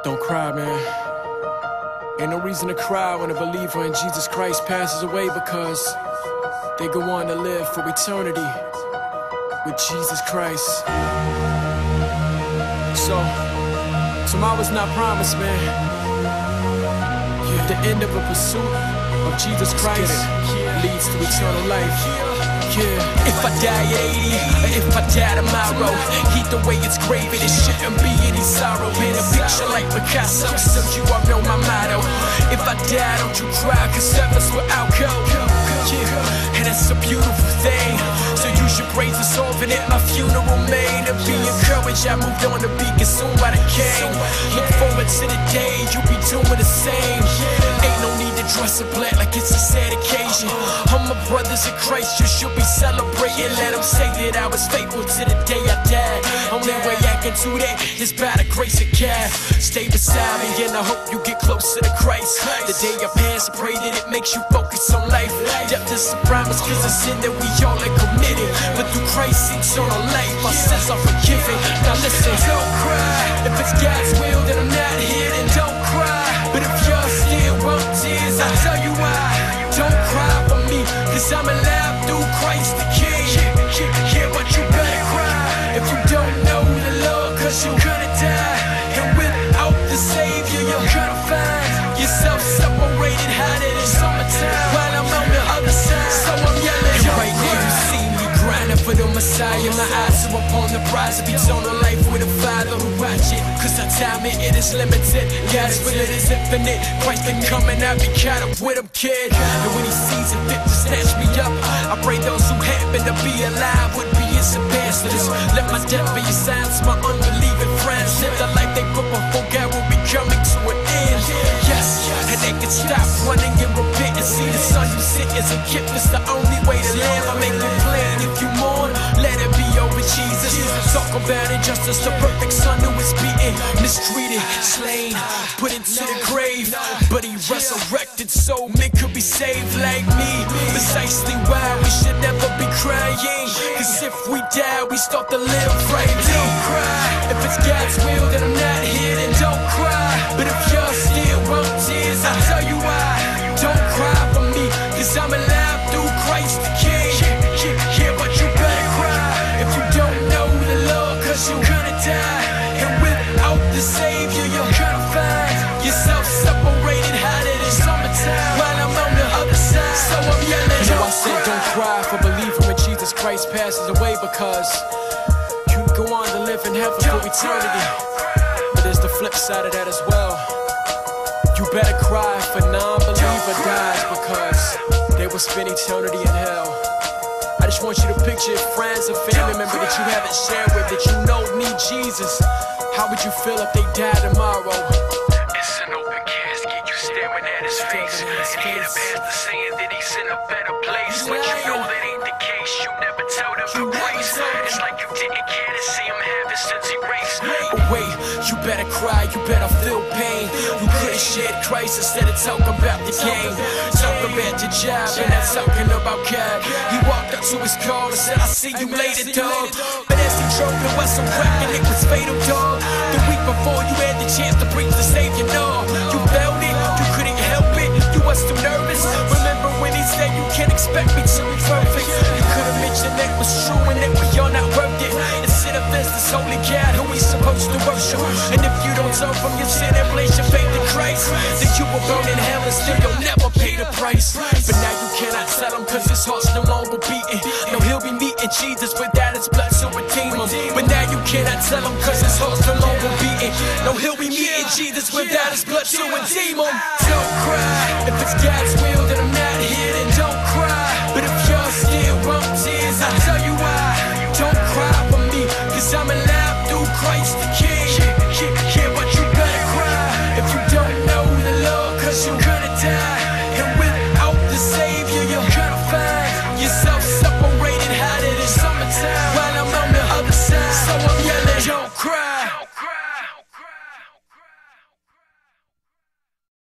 Don't cry, man. Ain't no reason to cry when a believer in Jesus Christ passes away, because they go on to live for eternity with Jesus Christ. So, tomorrow's not promised, man. The end of a pursuit of Jesus Christ leads to eternal life. If I die at 80, or if I die tomorrow, either way it's gravy, there shouldn't be any sorrow. Paint a picture like Picasso, so you all know my motto. If I die, don't you cry, cause heaven's where I'll go. And it's a beautiful thing, so you should praise the sovereign at my funeral made. To be encouraged, I moved on to be consumed by the king. Look forward to the day you'll be doing the same. Ain't no need to dress up black like it's a sad occasion. All my brothers in Christ, you should be celebrating. Let them say that I was faithful to the day I died. Only way I can do that is by the grace of God. Stay beside me and I hope you get closer to Christ. The day I pass, I pray that it makes you focus on life. Death is a promise, cause a sin that we all are committed. But through Christ's eternal life, our sins are forgiven. Now listen, don't cry. If it's God's will, then I'm not here, then don't cry. But if you're still want tears, I'll tell you why. Don't cry for me, cause I'm alive through Christ the King. Yeah, but you better cry if you don't know the Lord, cause you're gonna die. And without the Savior, you're gonna find yourself separated, hiding in summertime while I'm on the other side. So I'm yelling, and right now you see me grinding for the Messiah. My eyes are upon the prize of eternal life with a Father who watch it, cause our time it is limited. God's will it is infinite. Christ ain't coming, I be caught up with him, kid. And when he sees it fit to snatch me up, I pray those who happen to be alive would be his ambassadors. Let my death be a sign to my unbelieving friends. Live the life they put before God will be coming to an end. Yes, and they can stop running and repent and see the sun you sit as a gift. It's the only way to live. I make a plan. If you mourn, let it be over Jesus. Talk about injustice, the perfect son who was beaten, mistreated, slain, put into the grave, but he resurrected so men could be saved like me. Precisely why we should never be crying, cause if we die, we start to live right. Don't cry. If it's God's will, then I'm not here, then don't cry. But if you're still want tears, I'll tell you why. Don't cry for me, cause I'm alive through Christ the King. Yeah, but you better cry if you don't know the Lord, cause you're gonna die. And without the Savior, you're gonna find yourself separated, hiding in summertime while I'm on the other side. So I'm yelling, so I said don't cry for believing when Jesus Christ passes away, because you can go on to live in heaven for eternity. But there's the flip side of that as well. You better cry if a non-believer dies, because they will spend eternity in hell. I just want you to picture a friends or family member that you haven't shared with, that you know need Jesus. How would you feel if they died tomorrow? It's an open casket, you staring at his face, and hear the pastor saying that he's in a better place. But you know that ain't the case, you never tell them the grace. It's like you didn't care to see him have his sins erased. But wait, you better cry, you better feel pain. You could've shared Christ instead of talking about the game. Talk about your job and not talking about God. He walked up to his car and said, I see you later, dog. But as he drove, it wasn't cracking, it was fatal, dog. The week before you had the chance to preach the Savior, no. You felt it, you couldn't help it, you was too nervous. Remember when he said you can't expect me to be perfect. You could've mentioned that was true and that we are not worth it. Instead of this holy God who we supposed to worship. And if you don't turn from your sin and place your faith in Christ, then you will burn in hell and still you'll never pay the price. But now you cannot tell him cause his heart's no longer beating. No, he'll be meeting Jesus without his blood to redeem him. But now you cannot tell him cause his heart's no longer beating. No, he'll be meeting Jesus without his blood to redeem him. Don't cry. If it's God's will, then I'm not here.